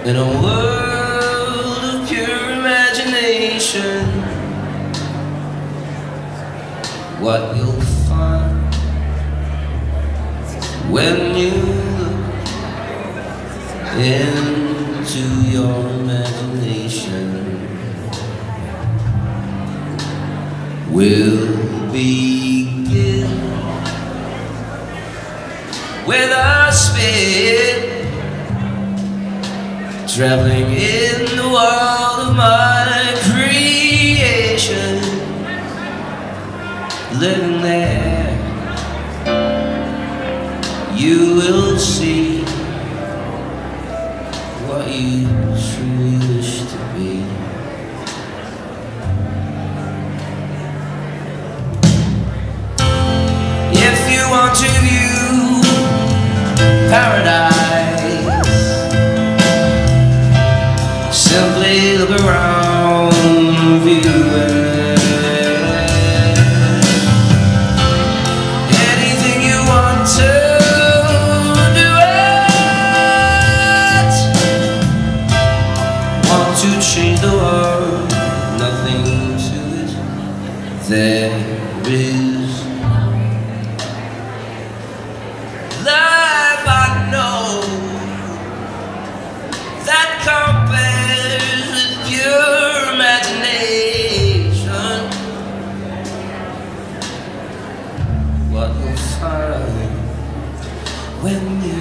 In a world of pure imagination, what you'll find when you look into your imagination will begin with a spin, traveling in the world of my creation, living there. You will see what you truly wish to be. If you want to view paradise, simply look around, view it. Anything you want to do it. Want to change the world, nothing to it. There is life I know that compares with your imagination. What you'll find when you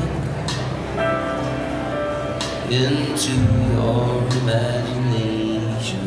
look into your imagination.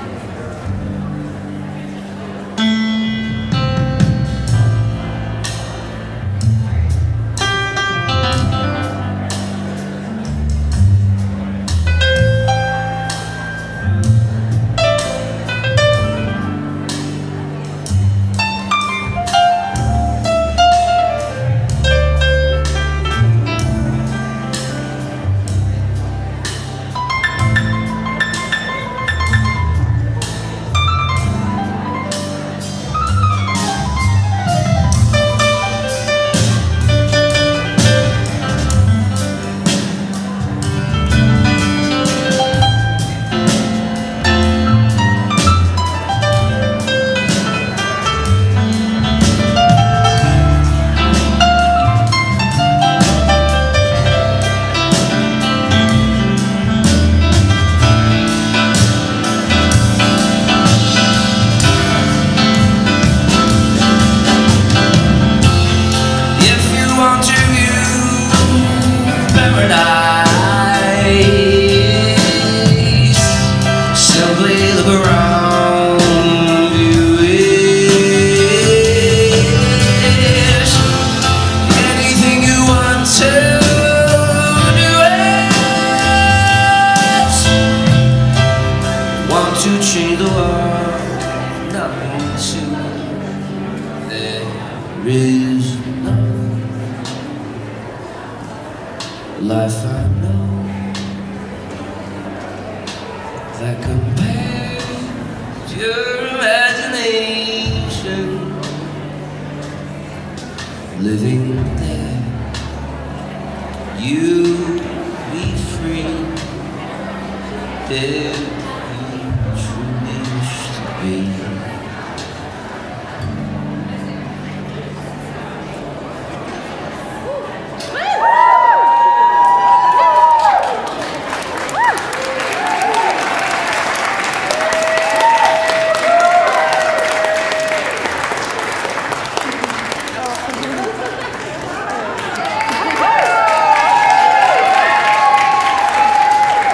Simply look around, view it. Anything you want to do it. Want to change the world, nothing to it. There is nothing. Life I know that compares to your imagination, living there. You be free if you truly wish to be.